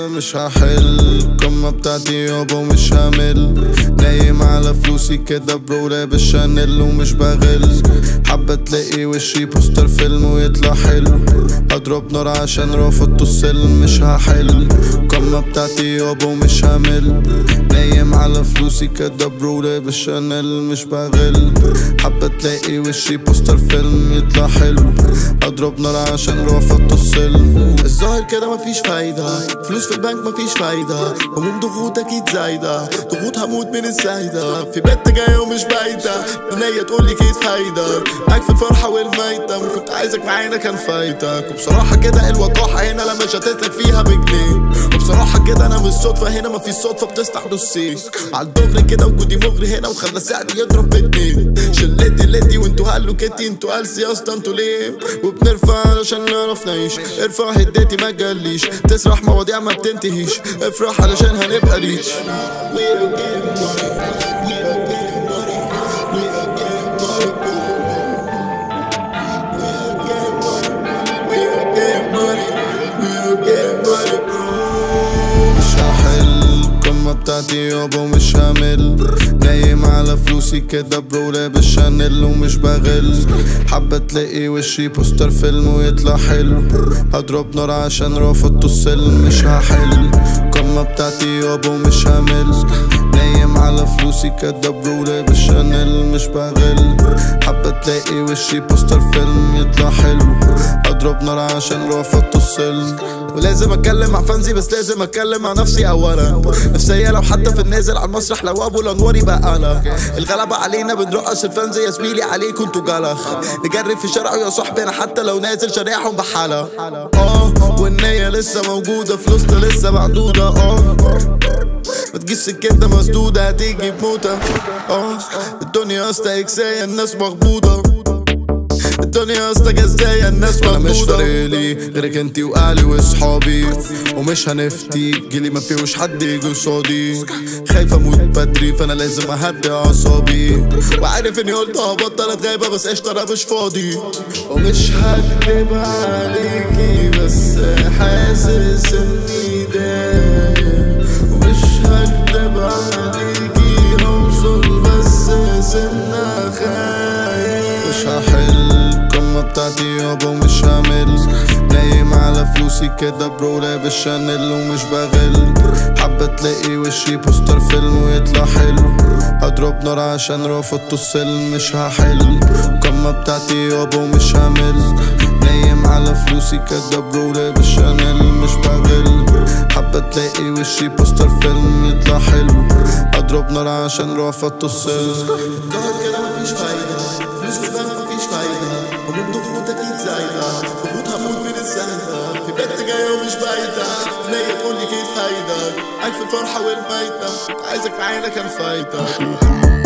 مش هحل القمة بتاعتي يابا ومش همل. نايم على فلوسي كده برو لابس شانيل ومش بغل. حابة تلاقي وشي بوستر فيلم ويطلع حلو. هضرب نار عشان رافضت السلم مش هحل القمة بتاعتي يابا ومش همل. نايم على فلوسي كده برو لابس شانيل مش بغل. حابة تلاقي وشي بوستر فيلم يطلع حلو. هضرب نار عشان رافضت السلم. الظاهر كده مفيش فايدة، فلوس في البنك مفيش فايدة، هموم ضغوط اكيد زايدة، ضغوط هموت من الزايدة، في بنت جاية ومش بايتة، دنيا تقولي كيف فايدة، معاك في الفرحة والميتة، كنت عايزك معانا كان فايتك. وبصراحة كده الوقاحة هنا لما شتتلك فيها بجنيه، وبصراحة كده انا مش صدفة هنا مفيش صدفة بتستحدوا السيس، عالدغري كده وجودي مغري هنا وخلى السعر يضرب باتنين. شلتي لتي وانتوا هلوكتي انتوا قلسي يا اسطى انتوا ليه؟ وبنرفع علشان نعرف نعيش، ارفع هديتي ما تجليش، تسرح مواضيع ما بتنتهيش، افرح علشان هنبقى ريتش. بتاعتي يابا ومش همل. نايم على فلوسي كده برو لابس شانيل ومش بغل. حابة تلاقي وشي بوستر فيلم ويطلع حلو. هضرب نار عشان رافضت السلم مش هحل القمة بتاعتي يابا ومش همل. نايم على فلوسي كده برو لابس شانيل مش بغل. حابة تلاقي وشي بوستر فيلم يطلع حلو. هضرب نار عشان رافضت السلم. ولازم اتكلم مع فانزي بس لازم اتكلم مع نفسي اولا. نفسية لو حتى في النازل على المسرح لو ابو الانوار يبقى انا. الغلبة علينا بنرقص الفانزي يا زميلي عليكم انتوا جلخ. نجري في شارعه يا صاحبي انا حتى لو نازل شارعهم بحالة. والنية لسه موجودة فلوسنا لسه معدودة. ما تجيش سكتنا مسدودة هتيجي بموتة. الدنيا يا اسطى اكساية الناس مخبوطة. الدنيا يا اسطى جزاية الناس مخبوطة. انا مش فارقلي غيرك انتي واهلي واصحابي، ومش هنفتي جيلي ما فيهوش حد يجي قصادي. خايف اموت بدري فانا لازم اهدي اعصابي، وعارف اني قلت هبطل غايبة بس قشطة انا مش فاضي. ومش هكدب عليكي بس حاسس اني دايق، ومش هكدب عليكي اوصل بس سنة خايف. مش هحل القمة بتاعتي يابا ومش همل. نايم على فلوسي كده برو لابس شانيل ومش بغل. حابة تلاقي وشي بوستر فيلم ويطلع حلو. هضرب نار عشان رافضت السلم مش هحل القمة بتاعتي يابا ومش همل. نايم على فلوسي كده برو لابس شانيل مش بغل. حابة تلاقي وشي بوستر فيلم يطلع حلو. هضرب نار عشان رافضت السلم. ظهر كده مفيش فايدة، فلوس في البنك مفيش فايدة، هموم ضغوط اكيد زايدة، ضغوط هموت من الزايدة، في بنت جاية ومش بايتة، نية تقولي كيف فايدة، معاك في الفرحة والميتة، عايزك معانا كان فايتة.